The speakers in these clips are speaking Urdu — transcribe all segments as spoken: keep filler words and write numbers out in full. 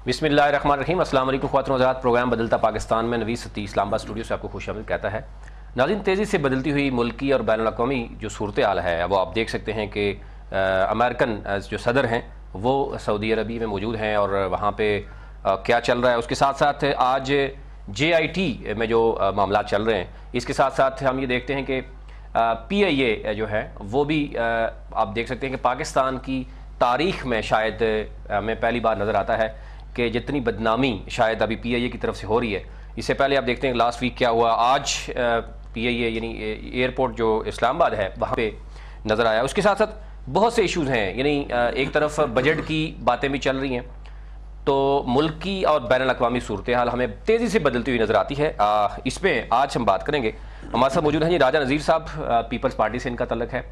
بسم اللہ الرحمن الرحیم۔ السلام علیکم خواتین و حضرات، پروگرام بدلتا پاکستان میں نوید ستی اسلام آباد اسٹوڈیو سے آپ کو خوش آمدید کہتا ہے۔ ناظرین، تیزی سے بدلتی ہوئی ملکی اور بین الاقوامی جو صورتحال ہے وہ آپ دیکھ سکتے ہیں کہ امریکن جو صدر ہیں وہ سعودی عربی میں موجود ہیں اور وہاں پہ کیا چل رہا ہے، اس کے ساتھ ساتھ آج جے آئی ٹی میں جو معاملات چل رہے ہیں اس کے ساتھ ساتھ ہم یہ دیکھتے ہیں کہ پی آئی اے جو ہے وہ بھی آپ دیکھ سکتے ہیں کہ پاکستان کی تاریخ میں شاید ہمیں پہلی بار نظر آتا ہے کہ جتنی بدنامی شاید ابھی پی آئی اے کی طرف سے ہو رہی ہے، اس سے پہلے آپ دیکھتے ہیں لاسٹ ویک کیا ہوا، آج پی آئی اے یعنی ایئرپورٹ جو اسلام آباد ہے وہاں پہ نظر آیا۔ اس کے ساتھ ساتھ بہت سے ایشوز ہیں، یعنی ایک طرف بجٹ کی باتیں بھی چل رہی ہیں، تو ملکی اور بین الاقوامی صورتحال ہمیں تیزی سے بدلتی ہوئی نظر آتی ہے۔ اس پہ آج ہم بات کریں گے۔ ہمارے ساتھ موجود ہیں جی راجہ نذیر صاحب، پیپلز پارٹی سے ان کا تعلق ہے،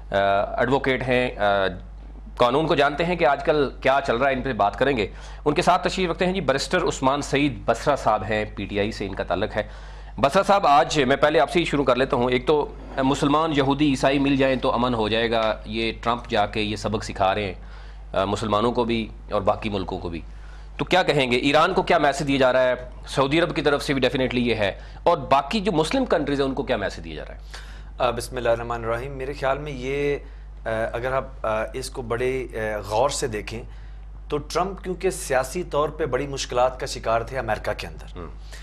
ایڈوکیٹ ہیں، قانون کو جانتے ہیں کہ آج کل کیا چل رہا ہے، ان پہ بات کریں گے۔ ان کے ساتھ تشریف رکھتے ہیں جی بیرسٹر عثمان سعید بصرہ صاحب ہیں، پی ٹی آئی سے ان کا تعلق ہے۔ بصرہ صاحب، آج میں پہلے آپ سے ہی شروع کر لیتا ہوں۔ ایک تو مسلمان یہودی عیسائی مل جائیں تو امن ہو جائے گا، یہ ٹرمپ جا کے یہ سبق سکھا رہے ہیں مسلمانوں کو بھی اور باقی ملکوں کو بھی، تو کیا کہیں گے؟ ایران کو کیا میسج دیا جا رہا ہے؟ سعودی عرب کی طرف سے بھی ڈیفینیٹلی یہ ہے، اور باقی جو مسلم کنٹریز ہیں ان کو کیا میسج دیا جا رہا ہے؟ بسم اللہ الرحمن الرحیم۔ میرے خیال میں یہ اگر آپ اس کو بڑے غور سے دیکھیں تو ٹرمپ کیونکہ سیاسی طور پہ بڑی مشکلات کا شکار تھے امریکہ کے اندر،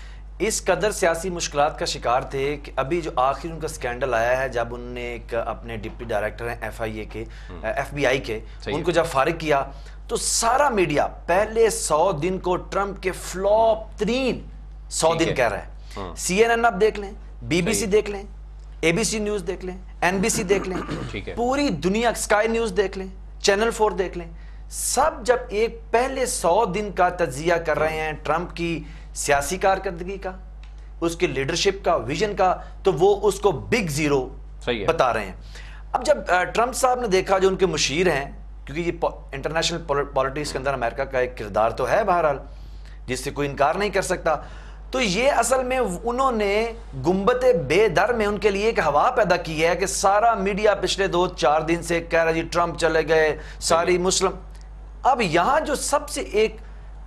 اس قدر سیاسی مشکلات کا شکار تھے کہ ابھی جو آخر ان کا سکینڈل آیا ہے جب انہوں نے ایک اپنے ڈپٹی ڈائریکٹر ہیں ایف آئی اے کے ایف بی آئی کے ان کو جب فارغ کیا تو سارا میڈیا پہلے سو دن کو ٹرمپ کے فلاپ ترین سو دن کہہ رہا ہے۔ سی این این آپ دیکھ لیں، بی بی سی دیکھ لیں، اے بی سی نیوز دیکھ لیں، این بی سی دیکھ لیں، پوری دنیا اسکائی نیوز دیکھ لیں، چینل فور دیکھ لیں، سب جب ایک پہلے سو دن کا تجزیہ کر رہے ہیں ٹرمپ کی سیاسی کارکردگی کا، اس کی لیڈرشپ کا، ویژن کا، تو وہ اس کو بگ زیرو بتا رہے ہیں۔ اب جب ٹرمپ صاحب نے دیکھا جو ان کے مشیر ہیں، کیونکہ یہ انٹرنیشنل پالیٹکس کے اندر امریکہ کا ایک کردار تو ہے بہرحال جس سے کوئی انکار نہیں کر سکتا، تو یہ اصل میں انہوں نے گنبد بے در میں ان کے لیے ایک ہوا پیدا کی ہے کہ سارا میڈیا پچھلے دو چار دن سے کہہ رہا جی ٹرمپ چلے گئے، ساری مسلم۔ اب یہاں جو سب سے ایک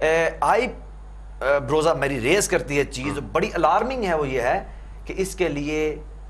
آئی بروزہ میری ریز کرتی ہے چیز بڑی الارمنگ ہے، وہ یہ ہے کہ اس کے لیے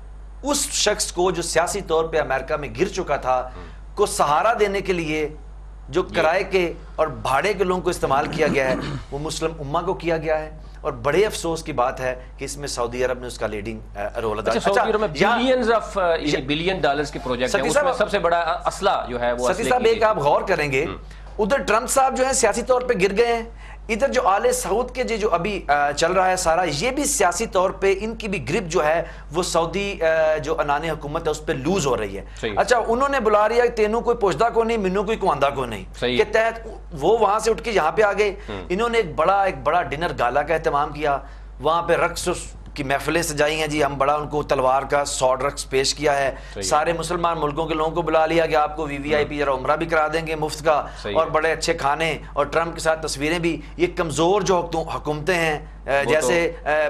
اس شخص کو جو سیاسی طور پہ امریکہ میں گر چکا تھا کو سہارا دینے کے لیے جو کرائے کے اور بھاڑے کے لوگوں کو استعمال کیا گیا ہے وہ مسلم امہ کو کیا گیا ہے، اور بڑے افسوس کی بات ہے کہ اس میں سعودی عرب نے اس کا لیڈنگ رول ادا کیا۔ سعودی عرب میں بلینز آف بلین ڈالرز کے پروجیکٹ ہیں، اس میں سب سے بڑا اسلحہ جو ہے وہ ستی صاحب ایک آپ غور کریں گے، ادھر ٹرمپ صاحب جو ہیں سیاسی طور پہ گر گئے ہیں، ادھر جو آل سعود کے جو ابھی چل رہا ہے سارا، یہ بھی سیاسی طور پہ ان کی بھی گرپ جو ہے وہ سعودی جو انانی حکومت ہے اس پہ لوز ہو رہی ہے۔ اچھا، انہوں نے بلا رہی ہے تینوں کوئی پوچھتا کو نہیں، منوں کوئی کواندہ کو نہیں کے تحت وہ وہاں سے اٹھ کے یہاں پہ آ گئے۔ انہوں نے ایک بڑا ایک بڑا ڈنر گالا کا اہتمام کیا، وہاں پہ رقص کی محفلیں سجائی ہیں جی، ہم بڑا ان کو تلوار کا سوڈ رقص پیش کیا ہے، سارے مسلمان ملکوں کے لوگوں کو بلا لیا کہ آپ کو وی وی آئی پی ذرا عمرہ بھی کرا دیں گے مفت کا، اور بڑے اچھے کھانے اور ٹرمپ کے ساتھ تصویریں بھی۔ یہ کمزور جو حکومتیں ہیں جیسے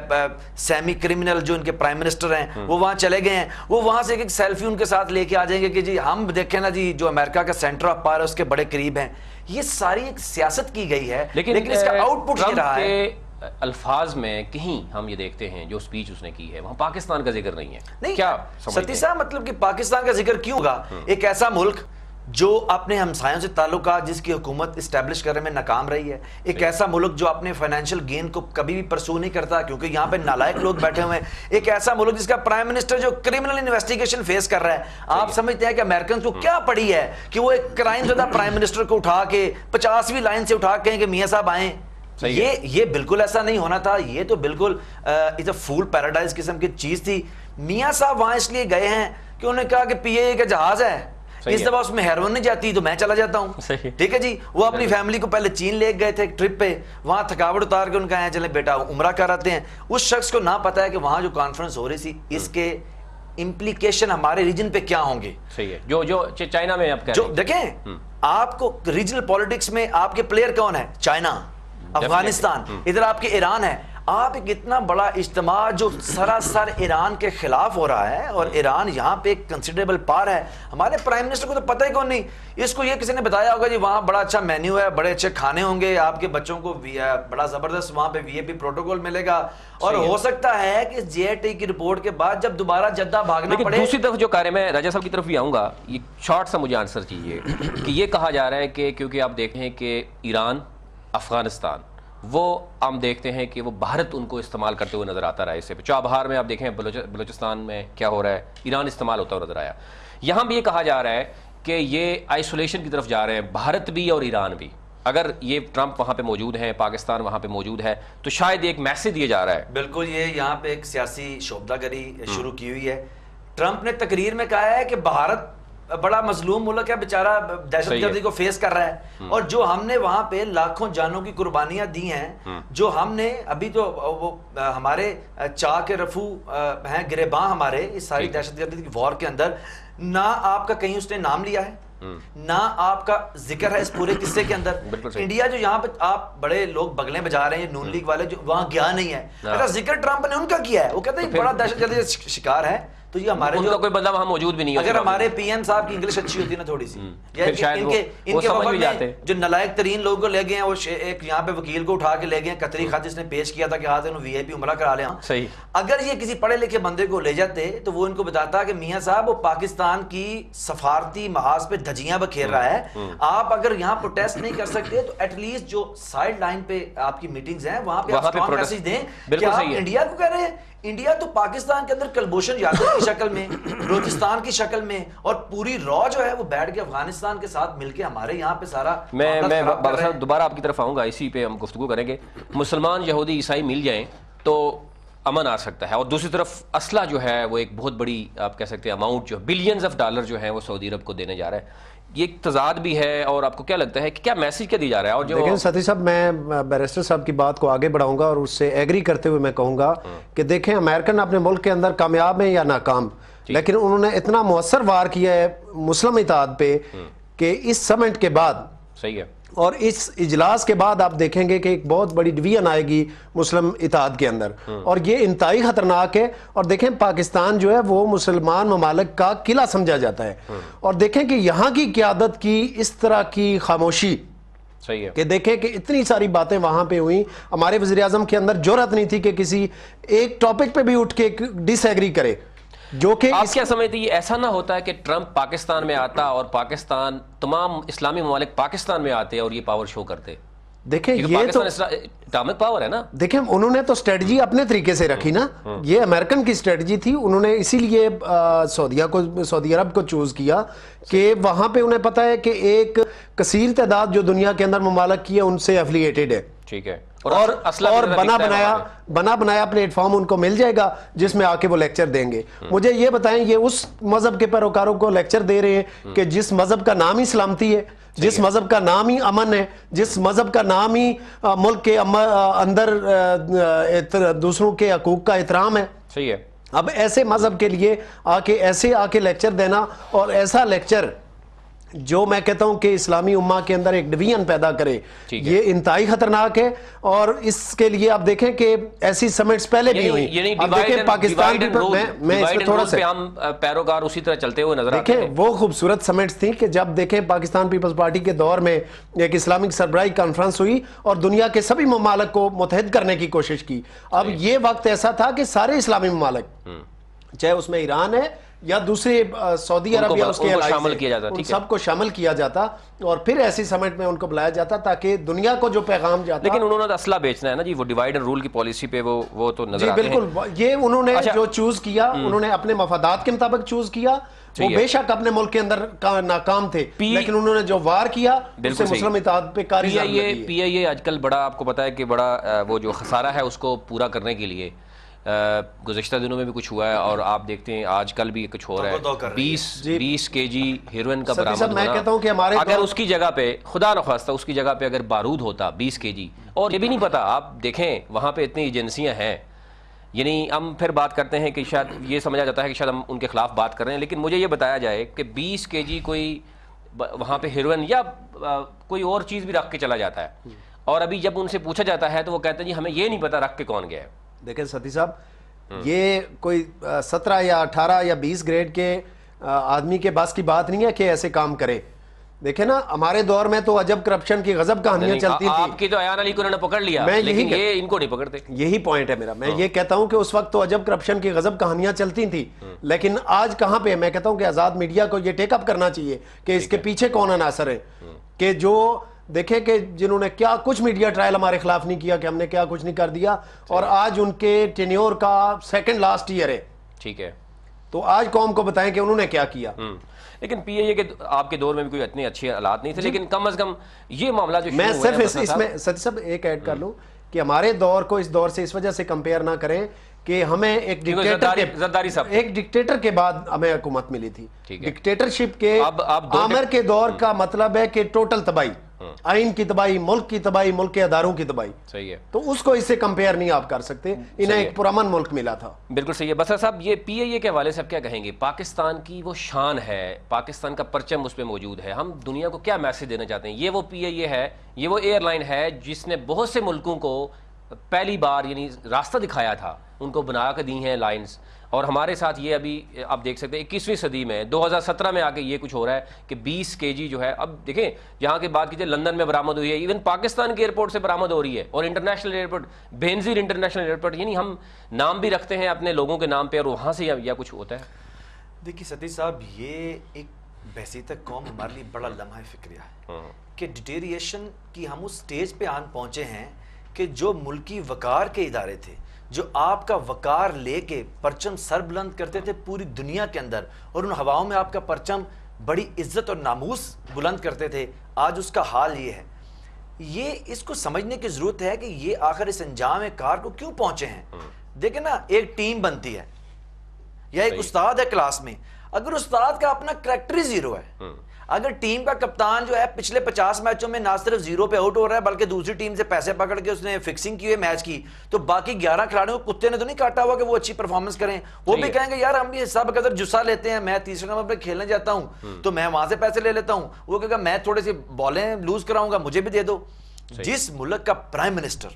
سیمی کرمنل جو ان کے پرائم منسٹر ہیں وہ وہاں چلے گئے ہیں، وہ وہاں سے ایک سیلفی ان کے ساتھ لے کے آ جائیں گے کہ جی ہم دیکھیں نا جی جو امریکہ کا سینٹر آف پاور ہے اس کے بڑے قریب ہیں۔ یہ ساری ایک سیاست کی گئی ہے، لیکن اس کا آؤٹ پٹ یہ رہا ہے الفاظ میں کہیں ہم یہ دیکھتے ہیں جو سپیچ اس نے کی ہے وہاں پاکستان کا ذکر نہیں ہے۔ نہیں کیا ستی صاحب، مطلب کہ پاکستان کا ذکر کیوں ہوگا؟ ایک ایسا ملک جو اپنے ہمسایوں سے تعلقات جس کی حکومت اسٹیبلش کرنے میں ناکام رہی ہے، ایک ایسا ملک جو اپنے فائنینشیل گین کو کبھی بھی پرسو نہیں کرتا کیونکہ یہاں پہ نالائق لوگ بیٹھے ہوئے ہیں، ایک ایسا ملک جس کا پرائم منسٹر جو کرمنل انویسٹیگیشن فیس کر رہا ہے۔ آپ سمجھتے ہیں کہ امریکنز کو کیا پڑی ہے کہ وہ ایک کرائم زدہ پرائم منسٹر کو اٹھا کے پچاسویں لائن سے اٹھا کے کہ میاں صاحب آئیں؟ یہ یہ بالکل ایسا نہیں ہونا تھا، یہ تو بالکل اٹس اے فول پیراڈائز قسم کی چیز تھی۔ میاں صاحب وہاں اس لیے گئے ہیں کہ انہوں نے کہا کہ پی اے اے کا جہاز ہے، اس دفعہ اس میں ہیروئن نہیں جاتی تو میں چلا جاتا ہوں، ٹھیک ہے جی۔ وہ اپنی فیملی کو پہلے چین لے گئے تھے ٹرپ پہ، وہاں تھکاوٹ اتار کے ان کا ہے چلیں بیٹا عمرہ کر آتے ہیں۔ اس شخص کو نہ پتا ہے کہ وہاں جو کانفرنس ہو رہی تھی اس کے امپلیکیشن ہمارے ریجن پہ کیا ہوں گے۔ صحیح ہے، جو جو چائنا میں آپ جو دیکھیں آپ کو ریجنل پالیٹکس میں آپ کے پلیئر کون ہے؟ چائنا، افغانستان، ادھر آپ کے ایران ہے، آپ ایک اتنا بڑا اجتماع جو سراسر ایران کے خلاف ہو رہا ہے، اور ایران یہاں پہ ایک کنسیڈریبل پار ہے. ہمارے پرائم منسٹر کو تو پتہ ہی کون نہیں. اس کو یہ کسی نے بتایا ہوگا جی وہاں بڑا اچھا مینیو ہے، بڑے اچھے کھانے ہوں گے، آپ کے بچوں کو بڑا زبردست وہاں پہ وی اے پی پروٹوکول ملے گا. اور ہو سکتا ہے کہ جے آئی ٹی کی رپورٹ کے بعد جب دوبارہ جدہ بھاگنا پڑے. دوسری طرف جو کارے میں راجہ صاحب کی طرف بھی آؤں گا، یہ شارٹ سا مجھے آنسر چاہیے کہ یہ کہا جا رہا ہے کہ کیونکہ آپ دیکھتے ہیں کہ ایران، افغانستان، وہ ہم دیکھتے ہیں کہ وہ بھارت ان کو استعمال کرتے ہوئے نظر آتا رہا. اس سے چابہار میں آپ دیکھیں بلوچستان میں کیا ہو رہا ہے، ایران استعمال ہوتا ہوا نظر آیا. یہاں بھی یہ کہا جا رہا ہے کہ یہ آئسولیشن کی طرف جا رہے ہیں بھارت بھی اور ایران بھی. اگر یہ ٹرمپ وہاں پہ موجود ہیں، پاکستان وہاں پہ موجود ہے، تو شاید ایک میسج دیا جا رہا ہے. بالکل، یہ یہاں پہ ایک سیاسی شعبدہ گری شروع کی ہوئی ہے. ٹرمپ نے تقریر میں کہا ہے کہ بھارت بڑا مظلوم ملک ہے، بیچارہ دہشت گردی کو فیس کر رہا ہے، اور جو ہم نے وہاں پہ لاکھوں جانوں کی قربانیاں دی ہیں، جو ہم نے ابھی تو وہ ہمارے چاہ کے رفو ہیں گریباں ہمارے اس ساری دہشت گردی کی وار کے اندر، نہ آپ کا کہیں اس نے نام لیا ہے، نہ آپ کا ذکر ہے اس پورے قصے کے اندر. انڈیا جو یہاں پہ آپ بڑے لوگ بغلیں بجا رہے ہیں نون لیگ والے، جو وہاں گیا نہیں ہے، اگر ذکر ٹرمپ نے ان کا کیا ہے، وہ کہتے ہیں بڑا دہشت گردی کا شکار ہے. تو یہ ہمارے جو کوئی بندہ وہاں موجود بھی نہیں ہے. اگر ہمارے پی ایم صاحب کی انگلش اچھی ہوتی نا تھوڑی سی، یا ان کے ان کے وفد میں جو نلائق ترین لوگوں کو لے گئے ہیں، وہ ایک یہاں پہ وکیل کو اٹھا کے لے گئے ہیں، قطری خط جس نے پیش کیا تھا کہ ہاں انہوں وی آئی پی عمرہ کرا لیں. صحیح، اگر یہ کسی پڑھے لکھے بندے کو لے جاتے تو وہ ان کو بتاتا کہ میاں صاحب وہ پاکستان کی سفارتی محاذ پہ دھجیاں بکھیر رہا ہے، آپ اگر یہاں پروٹیسٹ نہیں کر سکتے تو ایٹ لیسٹ جو سائڈ لائن پہ آپ کی میٹنگز ہیں وہاں پہ آپ اسٹرانگ میسج دیں کہ آپ انڈیا کو کہہ رہے ہیں. انڈیا تو پاکستان کے اندر کلبوشن یادو کی شکل میں، بلوچستان کی شکل میں، اور پوری را جو ہے وہ بیٹھ کے افغانستان کے ساتھ مل کے ہمارے یہاں پہ سارا. میں میں دوبارہ آپ کی طرف آؤں گا، اسی پہ ہم گفتگو کریں گے. مسلمان، یہودی، عیسائی مل جائیں تو امن آ سکتا ہے، اور دوسری طرف اسلحہ جو ہے وہ ایک بہت بڑی آپ کہہ سکتے ہیں اماؤنٹ جو بلینز آف ڈالر جو ہیں وہ سعودی عرب کو دینے جا رہا ہے. یہ ایک تضاد بھی ہے، اور آپ کو کیا لگتا ہے کہ کیا میسج کیا دیا جا رہا ہے؟ اور جو دیکھیں ساتھی صاحب، میں بیرسٹر صاحب کی بات کو آگے بڑھاؤں گا اور اس سے ایگری کرتے ہوئے میں کہوں گا کہ دیکھیں امریکن اپنے ملک کے اندر کامیاب ہیں یا ناکام، لیکن انہوں نے اتنا مؤثر وار کیا ہے مسلم اتحاد پہ کہ اس سمٹ کے بعد، صحیح ہے، اور اس اجلاس کے بعد آپ دیکھیں گے کہ ایک بہت بڑی ڈویژن آئے گی مسلم اتحاد کے اندر، اور یہ انتہائی خطرناک ہے. اور دیکھیں پاکستان جو ہے وہ مسلمان ممالک کا قلعہ سمجھا جاتا ہے، اور دیکھیں کہ یہاں کی قیادت کی اس طرح کی خاموشی، صحیح ہے، کہ دیکھیں کہ اتنی ساری باتیں وہاں پہ ہوئیں، ہمارے وزیر اعظم کے اندر جرأت نہیں تھی کہ کسی ایک ٹاپک پہ بھی اٹھ کے ڈس ایگری کرے. جو کہ آپ کیا سمجھتے ہیں ایسا نہ ہوتا ہے کہ ٹرمپ پاکستان میں آتا اور پاکستان تمام اسلامی ممالک پاکستان میں آتے اور یہ پاور شو کرتے؟ دیکھیں یہ تو اٹامک پاور ہے نا. دیکھیں انہوں نے تو اسٹریٹجی اپنے طریقے سے رکھی نا، یہ امریکن کی اسٹریٹجی تھی. انہوں نے اسی لیے سعودیہ کو سعودی عرب کو چوز کیا کہ وہاں پہ انہیں پتا ہے کہ ایک کثیر تعداد جو دنیا کے اندر ممالک کی ہے ان سے ایفیلیٹڈ ہے. ٹھیک ہے، اور اور بنا بنایا بنا بنایا پلیٹ فارم ان کو مل جائے گا جس میں آ کے وہ لیکچر دیں گے. مجھے یہ بتائیں یہ اس مذہب کے پیروکاروں کو لیکچر دے رہے ہیں کہ جس مذہب کا نام ہی سلامتی ہے، جس مذہب کا نام ہی امن ہے، جس مذہب کا نام ہی ملک کے اندر دوسروں کے حقوق کا احترام ہے. صحیح ہے. اب ایسے مذہب کے لیے آ کے ایسے آ کے لیکچر دینا، اور ایسا لیکچر جو میں کہتا ہوں کہ اسلامی امہ کے اندر ایک ڈویژن پیدا کرے، یہ انتہائی خطرناک ہے. اور اس کے لیے آپ دیکھیں کہ ایسی سمٹس پہلے بھی ہوئی. اب دیکھیں پاکستان بھی، میں اس میں تھوڑا سا ہم پیروکار اسی طرح چلتے ہوئے نظر آتے ہیں. دیکھیں وہ خوبصورت سمٹس تھیں کہ جب دیکھیں پاکستان پیپلز پارٹی کے دور میں ایک اسلامک سربراہی کانفرنس ہوئی اور دنیا کے سبھی ممالک کو متحد کرنے کی کوشش کی. اب یہ وقت ایسا تھا کہ سارے اسلامی ممالک، چاہے اس میں ایران ہے یا دوسرے سعودی عرب یا اس کے شامل کیا جاتا، ان سب کو شامل کیا جاتا، اور پھر ایسی سمٹ میں ان کو بلایا جاتا تاکہ دنیا کو جو پیغام جاتا. لیکن انہوں نے اسلحہ بیچنا ہے نا جی، وہ ڈیوائڈ اینڈ رول کی پالیسی پہ وہ وہ تو نظر آتے ہیں. جی بالکل، یہ انہوں نے جو چوز کیا انہوں نے اپنے مفادات کے مطابق چوز کیا. وہ بے شک اپنے ملک کے اندر ناکام تھے، لیکن انہوں نے جو وار کیا اس سے مسلم اتحاد پہ کاری پی آئی اے پی آئی اے آج کل بڑا آپ کو پتا ہے کہ بڑا وہ جو خسارہ ہے اس کو پورا کرنے کے لیے گزشتہ دنوں میں بھی کچھ ہوا ہے، اور آپ دیکھتے ہیں آج کل بھی کچھ ہو رہا ہے. بیس بیس کے جی ہیروئن کا برآمد ہونا، اگر اس کی جگہ پہ خدا نخواستہ اس کی جگہ پہ اگر بارود ہوتا بیس کے جی، اور یہ بھی نہیں پتا، آپ دیکھیں وہاں پہ اتنی ایجنسیاں ہیں، یعنی ہم پھر بات کرتے ہیں کہ شاید یہ سمجھا جاتا ہے کہ شاید ہم ان کے خلاف بات کر رہے ہیں، لیکن مجھے یہ بتایا جائے کہ بیس کے جی کوئی وہاں پہ ہیروئن یا کوئی اور چیز بھی رکھ کے چلا جاتا ہے، اور ابھی جب ان سے پوچھا جاتا ہے تو وہ کہتے ہیں جی ہمیں یہ نہیں پتا رکھ کے کون گیا ہے. دیکھیں ستی صاحب یہ کوئی سترہ یا اٹھارہ یا بیس گریڈ کے آدمی کے پاس کی بات نہیں ہے کہ ایسے کام کرے. دیکھیں نا ہمارے دور میں تو عجب کرپشن کی غضب کہانیاں چلتی تھی. آپ کی تو ایان علی کو انہوں نے پکڑ لیا لیکن یہ ان کو نہیں پکڑتے. یہی پوائنٹ ہے میرا. میں یہ کہتا ہوں کہ اس وقت تو عجب کرپشن کی غضب کہانیاں چلتی تھیں لیکن آج کہاں پہ. میں کہتا ہوں کہ آزاد میڈیا کو یہ ٹیک اپ کرنا چاہیے کہ اس کے پیچھے کون عناصر ہے کہ جو دیکھیں کہ جنہوں نے کیا کچھ میڈیا ٹرائل ہمارے خلاف نہیں کیا کہ ہم نے کیا کچھ نہیں کر دیا اور آج ان کے ٹینیور کا سیکنڈ لاسٹ ایئر ہے. ٹھیک ہے تو آج قوم کو بتائیں کہ انہوں نے کیا کیا. لیکن پی اے اے کے آپ کے دور میں بھی کوئی اتنے اچھے حالات نہیں تھے لیکن کم از کم یہ معاملہ جو میں صرف اس میں سچ سب ایک ایڈ کر لوں کہ ہمارے دور کو اس دور سے اس وجہ سے کمپیئر نہ کریں کہ ہمیں ایک ڈکٹیٹر ایک ڈکٹیٹر کے بعد ہمیں حکومت ملی تھی. ڈکٹیٹرشپ کے عامر کے دور کا مطلب ہے کہ ٹوٹل تباہی, آئین کی تباہی, ملک کی تباہی, ملک کے اداروں کی تباہی. صحیح ہے. تو اس کو اس سے کمپیئر نہیں آپ کر سکتے. انہیں ایک پرامن ملک ملا تھا. بالکل صحیح ہے. بسر صاحب یہ پی اے اے کے حوالے سے آپ کیا کہیں گے؟ پاکستان کی وہ شان ہے, پاکستان کا پرچم اس پہ موجود ہے, ہم دنیا کو کیا میسج دینا چاہتے ہیں؟ یہ وہ پی اے اے ہے, یہ وہ ایئر لائن ہے جس نے بہت سے ملکوں کو پہلی بار یعنی راستہ دکھایا تھا, ان کو بنا کے دی ہیں لائنز. اور ہمارے ساتھ یہ ابھی آپ دیکھ سکتے ہیں اکیسویں صدی میں دو ہزار سترہ میں آ کے یہ کچھ ہو رہا ہے کہ بیس کے جی جو ہے, اب دیکھیں جہاں کی بات کیجیے لندن میں برآمد ہوئی ہے, ایون پاکستان کے ایئرپورٹ سے برآمد ہو رہی ہے, اور international airport Benazir international airport, یعنی ہم نام بھی رکھتے ہیں اپنے لوگوں کے نام پہ اور وہاں سے یا کچھ ہوتا ہے. دیکھیے ستی صاحب یہ ایک بحثیت قوم ہمارے لیے بڑا لمحہ فکریہ ہے کہ ڈیٹیریشن کی ہم اس سٹیج پہ آن پہنچے ہیں کہ جو ملکی وقار کے ادارے تھے, جو آپ کا وقار لے کے پرچم سر بلند کرتے تھے پوری دنیا کے اندر اور ان ہواؤں میں آپ کا پرچم بڑی عزت اور ناموس بلند کرتے تھے, آج اس کا حال یہ ہے. یہ اس کو سمجھنے کی ضرورت ہے کہ یہ آخر اس انجام کار کو کیوں پہنچے ہیں. دیکھیں نا ایک ٹیم بنتی ہے یا ایک استاد ہے کلاس میں, اگر استاد کا اپنا کریکٹر ہی زیرو ہے, اگر ٹیم کا کپتان جو ہے پچھلے پچاس میچوں میں نہ صرف زیرو پہ آؤٹ ہو رہا ہے بلکہ دوسری ٹیم سے پیسے پکڑ کے اس نے فکسنگ کی ہوئی میچ کی, تو باقی گیارہ کھلاڑیوں کو کتے نے تو نہیں کاٹا ہوا کہ وہ اچھی پرفارمنس کریں. وہ بھی کہیں گے یار ہم بھی سب قدر جسا لیتے ہیں, میں تیسرے نمبر پہ کھیلنے جاتا ہوں تو میں وہاں سے پیسے لے لیتا ہوں, وہ کہے گا میں تھوڑے سی بالیں لوز کراؤں گا مجھے بھی دے دو. جس ملک کا پرائم منسٹر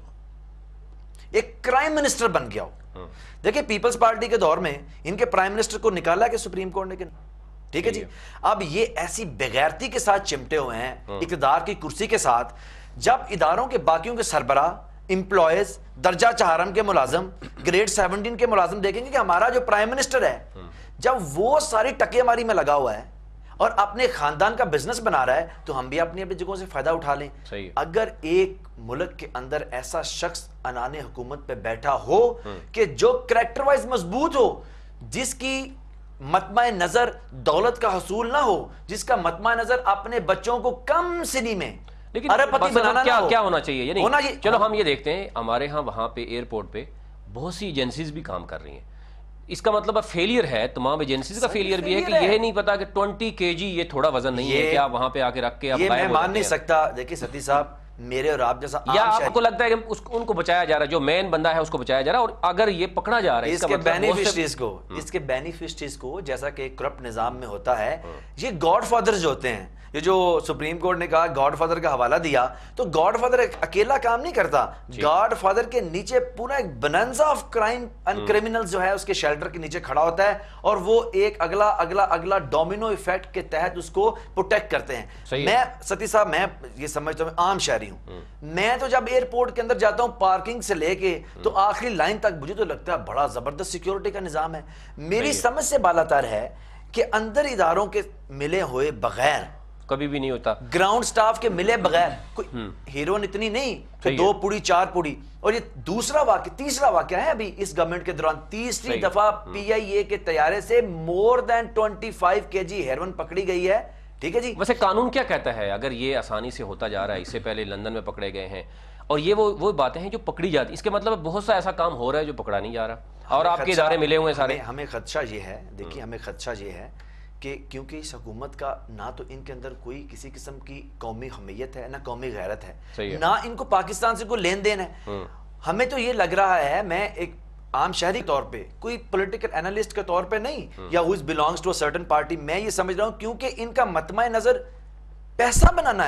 ایک کرائم منسٹر بن گیا ہو, دیکھیں پیپلز پارٹی کے دور میں ان کے پرائم منسٹر کو نکالا کہ سپریم کورٹ نے, ٹھیک ہے جی. اب یہ ایسی بغیرتی کے ساتھ چمٹے ہوئے ہیں اقتدار کی کرسی کے ساتھ, جب اداروں کے باقیوں کے سربراہ, امپلائیز, درجہ چہارم کے ملازم, گریڈ سیونٹین کے ملازم دیکھیں گے کہ ہمارا جو پرائم منسٹر ہے جب وہ ساری ٹکے ماری میں لگا ہوا ہے اور اپنے خاندان کا بزنس بنا رہا ہے تو ہم بھی اپنی اپنی جگہوں سے فائدہ اٹھا لیں. اگر ایک ملک کے اندر ایسا شخص انانے حکومت پہ بیٹھا ہو کہ جو کریکٹر وائز مضبوط ہو, جس کی مطمع نظر دولت کا حصول نہ ہو, جس کا مطمع نظر اپنے بچوں کو کم سنی میں اربپتی بنانا نہ ہو, کیا ہونا چاہیے؟ یعنی چلو ہم یہ دیکھتے ہیں ہمارے ہاں وہاں پہ ایئرپورٹ پہ بہت سی ایجنسیز بھی کام کر رہی ہیں, اس کا مطلب فیلئر ہے, تمام ایجنسیز کا فیلئر بھی ہے کہ یہ نہیں پتا کہ ٹوینٹی کے جی یہ تھوڑا وزن نہیں ہے کہ آپ وہاں پہ آ کے رکھ کے یہ میں مان نہیں سکتا. دیکھیے ستی صاحب میرے اور آپ جیسا, یا آپ کو لگتا ہے کہ ان کو بچایا جا رہا ہے, جو مین بندہ ہے اس کو بچایا جا رہا ہے, اور اگر یہ پکڑا جا رہا ہے اس کے بینیفیشریز کو اس کے بینیفیشریز کو جیسا کہ کرپٹ نظام میں ہوتا ہے, یہ گاڈ فادرز جو ہوتے ہیں, یہ جو سپریم کورٹ نے کہا گاڈ فادر کا حوالہ دیا, تو گاڈ فادر اکیلا کام نہیں کرتا, گاڈ فادر کے نیچے پورا ایک bonanza of crime and criminals جو ہے اس کے شیلٹر کے نیچے کھڑا ہوتا ہے, اور وہ ایک اگلا اگلا اگلا ڈومینو ایفیکٹ کے تحت اس کو پروٹیکٹ کرتے ہیں. میں ستی صاحب میں یہ سمجھتا ہوں, میں عام شہری ہوں, میں تو جب ایئرپورٹ کے اندر جاتا ہوں پارکنگ سے لے کے تو آخری لائن تک مجھے تو لگتا ہے بڑا زبردست سیکیورٹی کا نظام ہے. میری سمجھ سے بالاتر ہے کہ اندر اداروں کے ملے ہوئے بغیر کبھی بھی نہیں ہوتا, گراؤنڈ سٹاف کے ملے بغیر کوئی ہیروئن اتنی نہیں کہ دو پوڑی چار پوڑی. اور یہ دوسرا واقعہ تیسرا واقعہ ہے ابھی اس گورنمنٹ کے دوران, تیسری دفعہ پی آئی اے کے طیارے سے مور دین ٹوینٹی فائیو کے جی ہیروئن پکڑی گئی ہے, ٹھیک ہے جی. ویسے قانون کیا کہتا ہے اگر یہ آسانی سے ہوتا جا رہا ہے؟ اس سے پہلے لندن میں پکڑے گئے ہیں, اور یہ وہ وہ باتیں ہیں جو پکڑی جاتی, اس کے مطلب بہت سا ایسا کام ہو رہا ہے جو پکڑا نہیں جا رہا, اور آپ کے ادارے ملے ہوئے سارے. ہمیں خدشہ یہ ہے, دیکھیے ہمیں خدشہ یہ ہے کہ کیونکہ اس حکومت کا نہ تو ان کے اندر کوئی کسی قسم کی قومی حمیت ہے, نہ قومی غیرت ہے, نہ ان کو پاکستان سے کوئی لین دین ہے. ہمیں تو یہ لگ رہا ہے, میں ایک عام شہری طور پہ, کوئی پولیٹیکل اینالسٹ کے طور پہ نہیں, یا who belongs to a certain party, میں یہ سمجھ رہا ہوں کیونکہ ان کا مطمع نظر پیسہ بنانا ہے,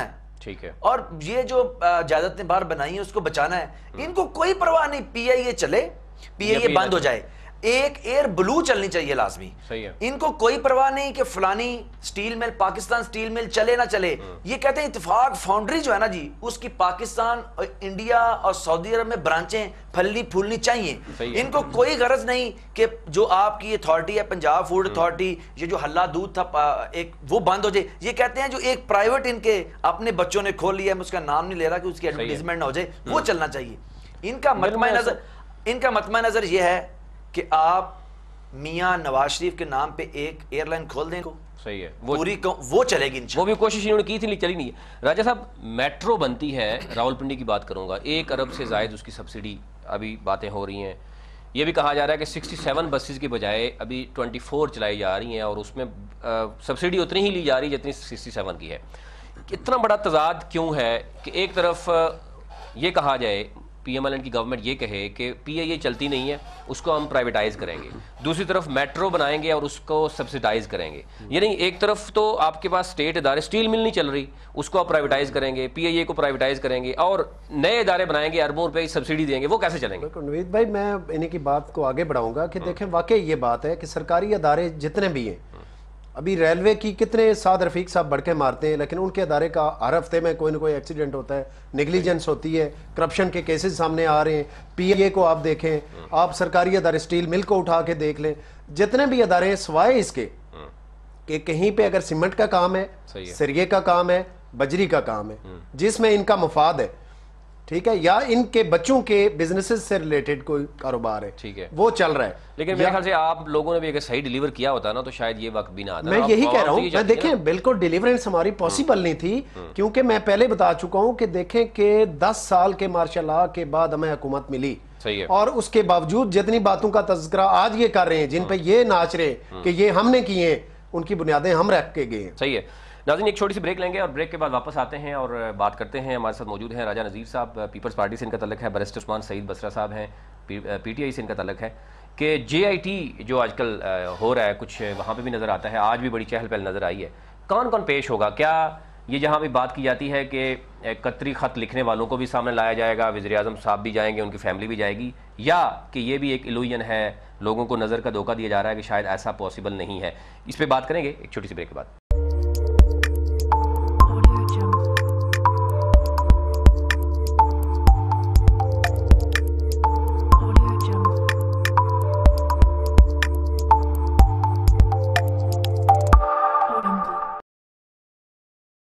ٹھیک ہے. اور یہ جو جائیدادیں باہر بنائی ہیں اس کو بچانا ہے. ان کو کوئی پرواہ نہیں پی آئی اے چلے, پی آئی اے بند ہو جائے, ایک ایئر بلو چلنی چاہیے لازمی. ان کو کوئی پرواہ نہیں کہ فلانی سٹیل مل, پاکستان سٹیل مل چلے نہ چلے. یہ کہتے ہیں اتفاق فاؤنڈری جو ہے نا جی, اس کی پاکستان اور انڈیا اور سعودی عرب میں برانچیں پھلنی پھولنی چاہیے. ان کو کوئی غرض نہیں کہ جو آپ کی اتھارٹی ہے پنجاب فوڈ اتھارٹی, یہ جو ہلا دودھ تھا ایک وہ بند ہو جائے. یہ کہتے ہیں جو ایک پرائیویٹ ان کے اپنے بچوں نے کھول لیا ہے, میں اس کا نام نہیں لے رہا کہ اس کی ایڈورٹائزمنٹ نہ ہو جائے, وہ چلنا چاہیے. ان کا مطمع نظر ان کا مطمع نظر یہ ہے کہ آپ میاں نواز شریف کے نام پہ ایک ایئر لائن کھول دیں کو, صحیح ہے, پوری وہ چلے گی انشاءاللہ. وہ بھی کوشش انہوں نے کی تھی لیکن چلی نہیں ہے. راجہ صاحب میٹرو بنتی ہے, راولپنڈی کی بات کروں گا, ایک ارب سے زائد اس کی سبسڈی, ابھی باتیں ہو رہی ہیں. یہ بھی کہا جا رہا ہے کہ سکسٹی سیون بسز کی بجائے ابھی ٹوئنٹی فور چلائی جا رہی ہیں اور اس میں سبسڈی اتنی ہی لی جا رہی ہے جتنی سکسٹی سیون کی ہے. اتنا بڑا تضاد کیوں ہے کہ ایک طرف یہ کہا جائے, پی ایم ایل این کی گورنمنٹ یہ کہے کہ پی آئی اے چلتی نہیں ہے اس کو ہم پرائیویٹائز کریں گے, دوسری طرف میٹرو بنائیں گے اور اس کو سبسڈائز کریں گے. یعنی ایک طرف تو آپ کے پاس اسٹیٹ ادارے, اسٹیل مل نہیں چل رہی اس کو آپ پرائیویٹائز کریں گے, پی آئی اے کو پرائیویٹائز کریں گے, اور نئے ادارے بنائیں گے, اربوں روپے سبسڈی دیں گے, وہ کیسے چلیں گے؟ نوید بھائی میں انہیں کی بات کو آگے بڑھاؤں گا کہ دیکھیں واقعی یہ بات ہے کہ سرکاری ادارے جتنے بھی ہیں, ابھی ریلوے کی کتنے سعد رفیق صاحب بڑھ کے مارتے ہیں, لیکن ان کے ادارے کا ہر ہفتے میں کوئی نہ کوئی ایکسیڈنٹ ہوتا ہے, نیگلیجنس ہوتی ہے, کرپشن کے کیسز سامنے آ رہے ہیں. پی اے کو آپ دیکھیں, آپ سرکاری ادارے اسٹیل مل کو اٹھا کے دیکھ لیں, جتنے بھی ادارے ہیں سوائے اس کے کہ کہیں پہ اگر سیمنٹ کا کام ہے, سریے کا کام ہے, بجری کا کام ہے جس میں ان کا مفاد ہے, ٹھیک ہے, یا ان کے بچوں کے بزنسز سے ریلیٹڈ کوئی کاروبار ہے, ٹھیک ہے, وہ چل رہا ہے. لیکن میرے خیال سے آپ لوگوں نے بھی اگر صحیح ڈیلیور کیا ہوتا نا تو شاید یہ وقت بھی نہ آتا. میں یہی کہہ رہا ہوں, میں دیکھیں بالکل ڈیلیورنس ہماری پاسبل نہیں تھی, کیونکہ میں پہلے بتا چکا ہوں کہ دیکھیں کہ دس سال کے مارشل لا کے بعد ہمیں حکومت ملی, اور اس کے باوجود جتنی باتوں کا تذکرہ آج یہ کر رہے ہیں, جن پہ یہ ناچ رہے کہ یہ ہم نے کیے ہیں, ان کی بنیادیں ہم رکھ کے گئے ہیں. صحیح ہے. ناظرین ایک چھوٹی سی بریک لیں گے اور بریک کے بعد واپس آتے ہیں اور بات کرتے ہیں. ہمارے ساتھ موجود ہیں راجہ نذیر صاحب, پیپلز پارٹی سے ان کا تعلق ہے, بیرسٹر عثمان سعید بصرہ صاحب ہیں, پی ٹی آئی سے ان کا تعلق ہے, کہ جے آئی ٹی جو آج کل ہو رہا ہے کچھ وہاں پہ بھی نظر آتا ہے, آج بھی بڑی چہل پہل نظر آئی ہے. کون کون پیش ہوگا؟ کیا یہ جہاں بھی بات کی جاتی ہے کہ قطری خط لکھنے والوں کو بھی سامنے لایا جائے گا, وزیر اعظم صاحب بھی جائیں گے, ان کی فیملی بھی جائے گی, یا کہ یہ بھی ایک ایلوژن ہے, لوگوں کو نظر کا دھوکہ دیا جا رہا ہے کہ شاید ایسا پاسبل نہیں ہے؟ اس پہ بات کریں گے ایک چھوٹی سی بریک کے بعد.